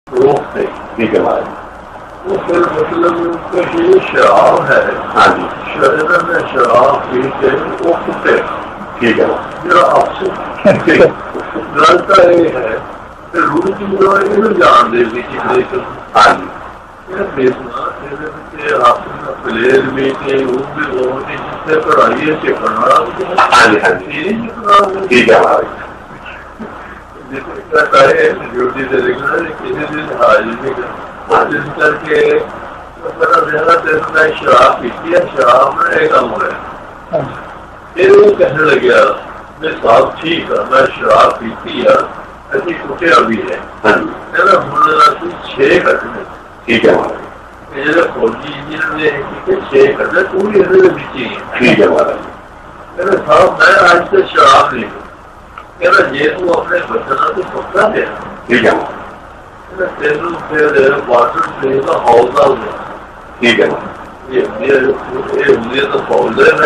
रोकते। ठीक है महाराज। वो फिर मतलब ये शराब है। हाँ जी। शरीर में शराब पी के वो कुटे। ठीक है मेरा आपसे गलता ये है कि रूढ़ की ये जान दे दी कि हाँ जी। प्लेयर भी थे वो भी लोगों ने जिससे पढ़ाई से पढ़ना। हाँ जी हाँ जी। ठीक है महाराज। ड्यूटी से लिखना किसी दिन हाजिर जिस करके मेरा मेरा दिन में शराब पीती है। शराब में एक काम है फिर वो कहने लगे मैं साहब ठीक है मैं शराब पीती है ऐसी कुटिया भी है। मेरा बोलना 6 घंटे। ठीक है महाराज। मेरे फौजी इंजीनियर 6 घंटे पूरी बीती है। ठीक है महाराज। मेरे साहब मैं आज से शराब नहीं कहना ये तू अपने बच्चों को पक्का दे। ठीक है तेन फिर वाटर प्ले का हौसला हुआ। ठीक है ये तो फौज है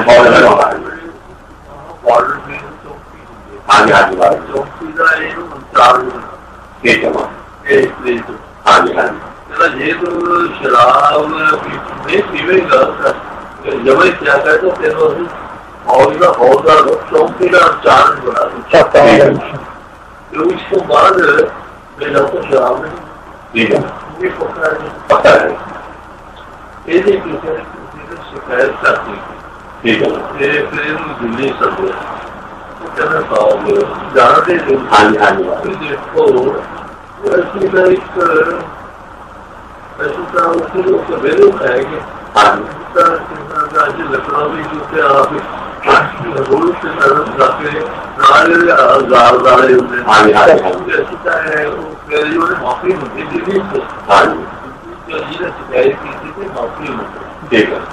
वाटर प्ले हाँ जी हाँ जी महाराज। चौकी का 4 ठीक है महाराज। हाँ जी हाँ जी। ये तो शराब नहीं पीवेगा जब क्या कहते तेनों हौसला हौसला चौकी का 4 बना तो इसको बाद मेरा तो शराब नहीं। ठीक है ये पता है। ये शिकायत करती। ठीक है फिर दिल्ली सब कहना साहब जानते हाँ जी हाँ जी। देखो ऐसी का एक ऐसी का उसके वेल्यू है कि लखनऊ भी जूते आप रोड से तरफ जाके माफी होती दिल्ली से। शिकायत की थी माफी होती। ठीक है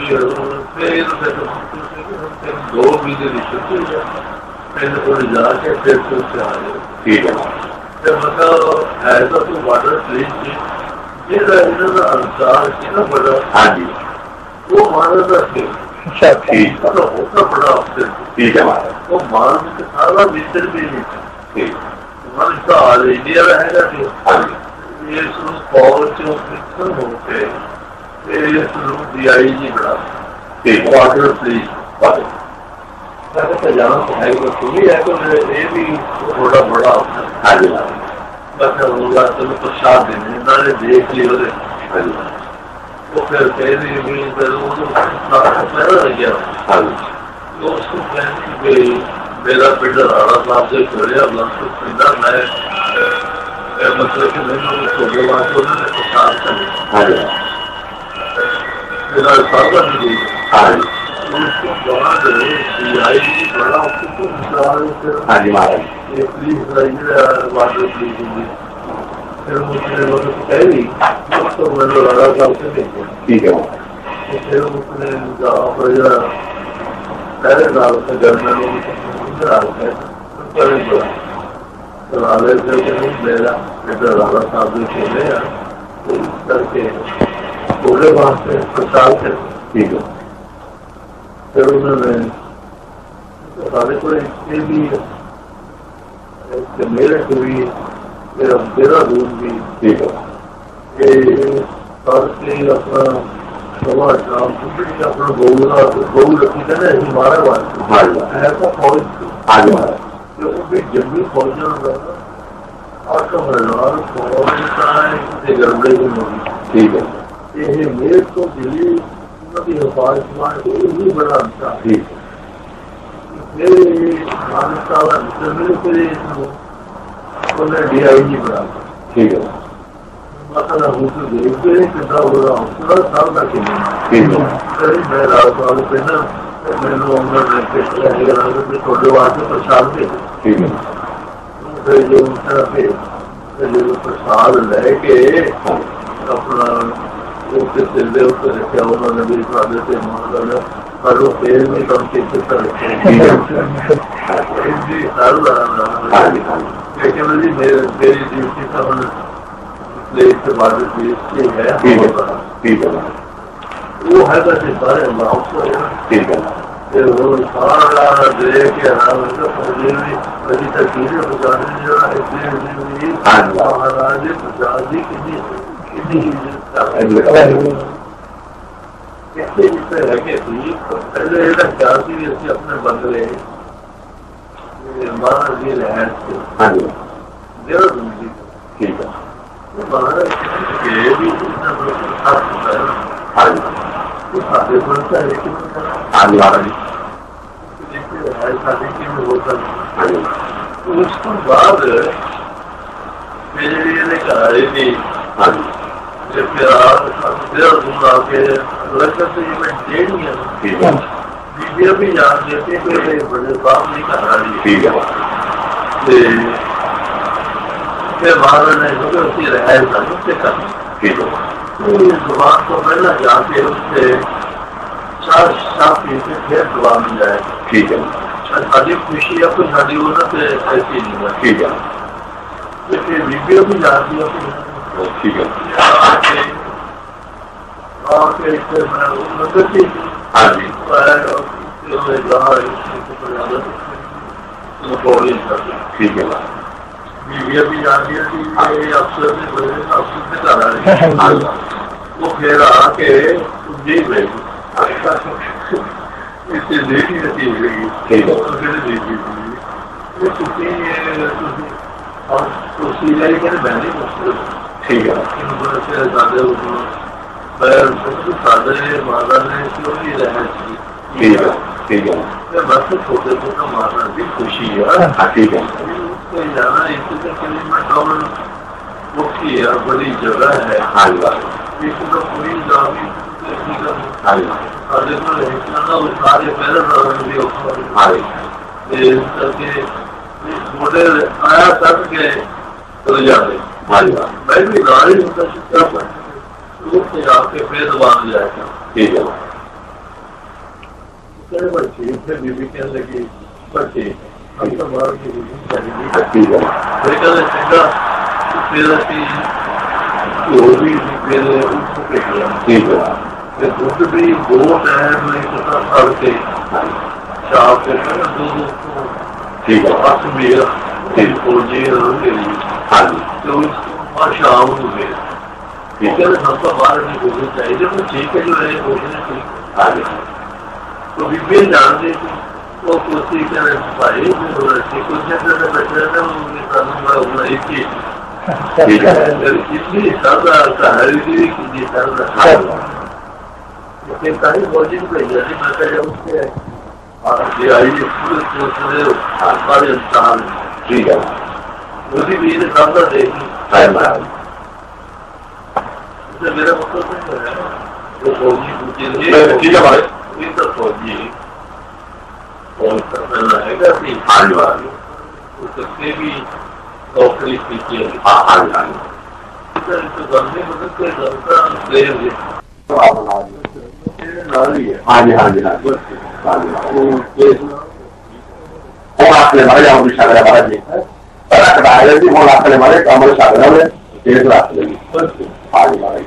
2 महीने की छुट्टी है मैंने थोड़ी जाके फिर से आ गए। ठीक है मतलब ऐसा तो वाटर प्लेस थी अनुसार कितना बड़ा। हाँ जी वो हमारा था ठीक होता बड़ा अफसर। ठीक है महाराज। वो मान के सारा मिस्टर भी नहीं था। ठीक हमारे साल इंडिया में है ये फौज होते ये DIG बड़ा ठीक है वाटर प्लीज जाना पड़ेगा तुम्हें है तो ये भी थोड़ा बड़ा अफसर। हाँ जी महाराज। बस होगा तो प्रसाद देने इन्होंने देख लिया हाँ जी वो फिर कह रही भी फिर वो तो पहला लग गया। हाँ जी तो उसको कहने कि मेरा पिंड राणा साहब से छोड़िया पिंडा मैं मतलब कि मैंने छोटे बात उन्होंने प्रसाद कर हाँ जी मेरा सादा नहीं दी। हाँ जी उसके बाद DIG बड़ा हाँ जी महाराज। प्लीज वाटर प्लीज फिर मुझे मतलब कह रही तो मैंने राणा साहब से देखा। ठीक है महाराज। फिर उसने पहले साल से घर में लोग मेरा बेटा राणा साहब ने खेले तो इस करके पूरे वहां से प्रसाद थे। ठीक है फिर उन्होंने सारे को इसके भी मेरे को भी मेरा दूध भी। ठीक है अपना सवा शाम अपना गऊ रखी था ना हमारा बात ऐसा फौज हाँ जी महाराज। जब भी फौज गड़बड़े भी होगी। ठीक है ये मेरे को दिल्ली की हिफाजत यही बड़ा अच्छा। ठीक है DIG बड़ा। ठीक है थोड़े वास्ते प्रसाद दे। ठीक है जो प्रसाद लैके अपना सिले उत्तर रखा उन्होंने भी सादे से मतलब पर वो तेल में कम के लेकिन जी मेरी ड्यूटी का प्लेस के बाद है। ठीक है वो है बस सारे ठीक है सारा देख के अभी तक महाराज प्रसाद जी कैसे जिससे रखे थी पहले क्या थी अपने बदले महाराज जी रहन से ठीक है महाराज के भी उसको बाद मेरे लिए कहा थी बीबिया भी जान देते बड़े बाप नहीं कहा महाराज ने उसकी रहायश उससे कर जुबान को पहला जाके उससे साफ पीछे फिर दुआ मिल जाए ठीक है साड़ी खुशी है तो साड़ी उन्होंने ऐसी नहीं है ठीक है फिर बीबिया भी जाती है ठीक है हाँ जी ठीक है बीबिया भी जाती है अफसर से कर रहे वो फिर आके जी गए इससे देखी रहती है और उसी जाए कि बहनी मुश्किल ठीक है सादे माता ने क्यों नहीं रहना चाहिए ठीक है बस छोटे छोटा माता की खुशी है ठीक है जाना इसमें मुख्य है बड़ी जगह है तो पूरी सारे पहले मोटे आया करके चले जाते मैं भी गाड़ी आपके फिर बांध जाएगा ठीक है ठीक है बीबी कहने लगी ठीक है हम तो बाहर की बीबी दूध भी दो टाइम नहीं पता करके शाम को दूध ठीक है बस मेरा फौजी हाँ जी और शाम को मेरा ठीक है हम तो बाहर नहीं बोलनी चाहिए तो ठीक है जो है बोलना ठीक हाँ जी तो बीबी जानते थे वो कोशिश करें भाई कुछ बच्चे एक ही इसलिए सादा कहानी की सादा कहीं फौजी मैं उसके ठीक है उसी भी सादा देखी मेरा मतलब वो फौजी पूछे ठीक है भाई तो फौजी उससे भी नौकरी की हाँ जी हाँ जी आपने मारे जाओ शागर महाराज जी पहला कटाया जी हम आपने मारे कमल शागर में केस रख लेंगे हाँ जी महाराज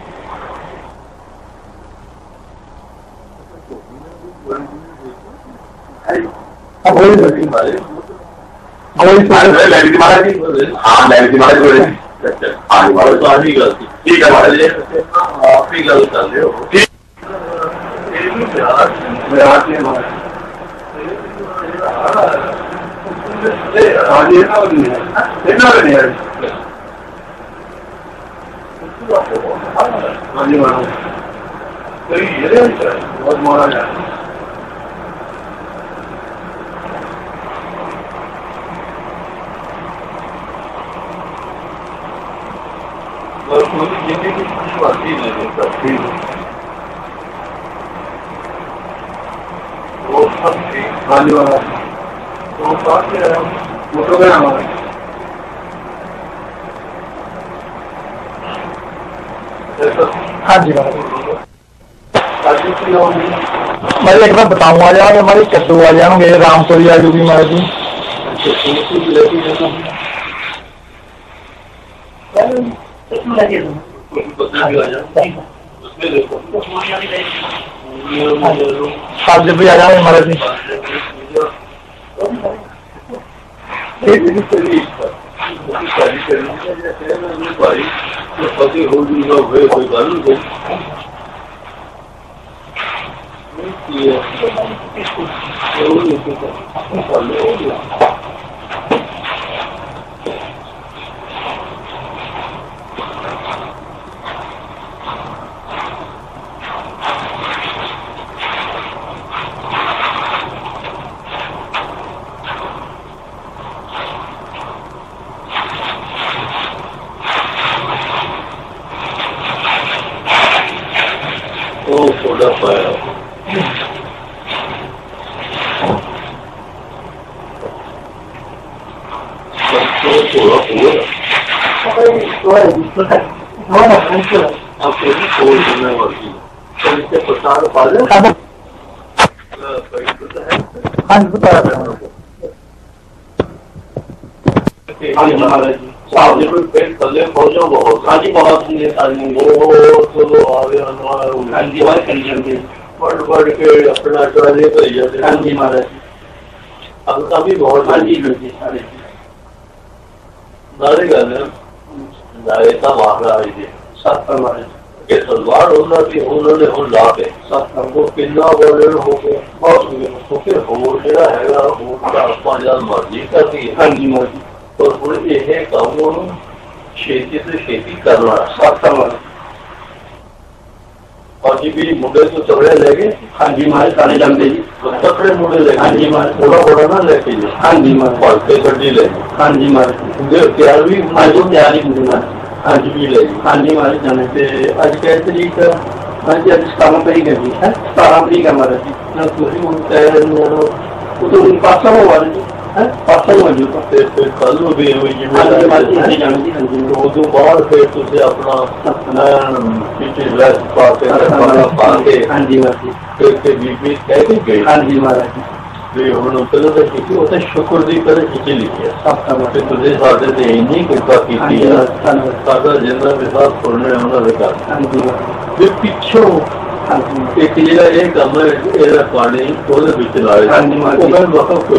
महाराज जी हाँ लैली महाराज बोले हाँ जी महाराज तो आही गलती ठीक है महाराज आप ही गल कर रहे हो ठीक बहुत मारा जाए हाँ जी मैं एक बार बताऊंगा यार हमारी कद्दू आ जाएंगे रामपुरी आ जाऊंगी महाराज जी उसमें देखो सात जब भी आ जाए महाराज जी। भाई पति हो जूगा हुए कोई गालू को थोड़ा पाया थोड़ा आपको छोड़ देना मर्जी तो इससे प्रसाद पा ले महाराज जी सामने कोई पेट थले पहुंचो बहुत आज बहुत बढ़ के अपना टॉयलेट कर जाते हाँ जी महाराज अब भी बहुत नारे गाने नारेता महाराज जी के सलवार होना भी उन्होंने हो ला के हमको किन्ना बोले हो गए बहुत फिर हो गया है वो पाँच मर्जी करती है हाँ जी मर्जी तो थोड़ी ये काम खेती से खेती करना और जी भी मुंडे तो चबड़े लेके हाँ जी मारे सारे जानते जी तकड़े मुंडे लेके हाँ जी मारे थोड़ा बड़ा ना लेके जी हाँ जी मारे पढ़ते गड्डी लेके हाँ जी मारे तैयार भी हाँ जी तैयारी मुंडे हाँ जी भी लेगी हाँ जी मारे जाने से आज क्या तरीक हाँ जी आज 17 तारीख है जी 17 तारीख हमारा जी ना पूरी तो पासा हो वाले जी पासा मौजूद फिर कल भी हुई तो बाद फिर तुझे अपना पाके हाँ जी फिर बीबी कह के गई हाँ जी महाराज जी हम पहले तो किसी होता शुक्र दी करे खिंची लिखी है तुझे साढ़े से इन्हीं कृपा की साढ़ा जिंदा विश्वास छोड़ने उन्होंने कहा पिछों एक काम है पानी कोई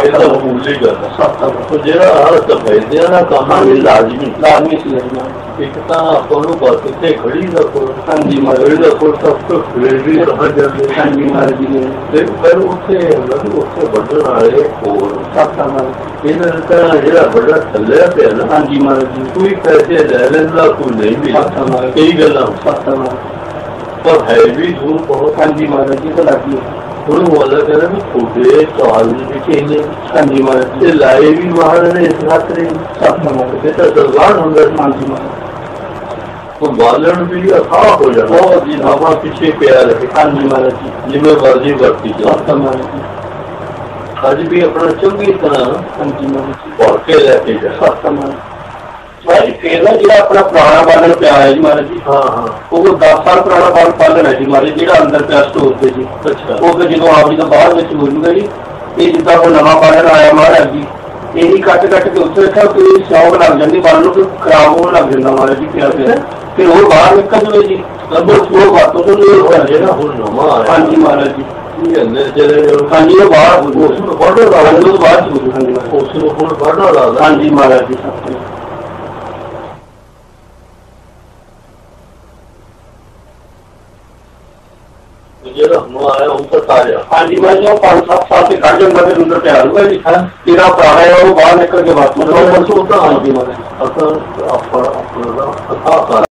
तो जरा सफेदिया काम लाजमी एक कितने खड़ी रखो हाँ जी खड़ी रखो सब तो फिर भी रह जाते हाँ जी महाराज फिर उसे बढ़न आए जरा बड़ा थले पे ना हाँ जी महाराज जी कोई पैसे ले लेना कोई नहीं मिला कई गल पर है भी धूप बहुत हाँ जी महाराज जी तो लगी थोड़ा बोला करे भी छोटे चाल भी चाहिए हाँ जी महाराज जी लाए भी महाराज ने इस खातर बेटा सलवार होंगे हाँ जी महाराज तो बालन भी अथा हो जाए और जी हवा पीछे प्यार है हाँ जी महाराज जी जिम्मे मर्जी बढ़ती जाए महाराज जी आज भी अपना चंगी तरह हाँ जी महाराज जी पढ़ के लेके जाए भाई फिर जो अपना पुराना बालन पिया है जी महाराज जी हाँ हाँ वो 10 साल पुराना बालन है जी महाराज जो अंदर पिया स्टोर से जी अच्छा वो फिर जो आप जी तो बाहर में बोलूंगा जी ये जिदा वो नवा बालन आया महाराज जी यही कट के उत्थे रखा कोई शौक लग जाती बालन को खराब होने लग जाता महाराज जी पिया फिर वो बाहर निकल जाए जी तब वो बातों तो नवा हाँ जी महाराज जी हाँ जी बाहर हाँ जी महाराज जी आया ऊपर आया हाँ जी मैं जो 5-7 साल के काट जंगल में अंदर तैयार हुआ जी तेरा पुराना है वो बाहर निकल के बात मतलब हाँ जी मैंने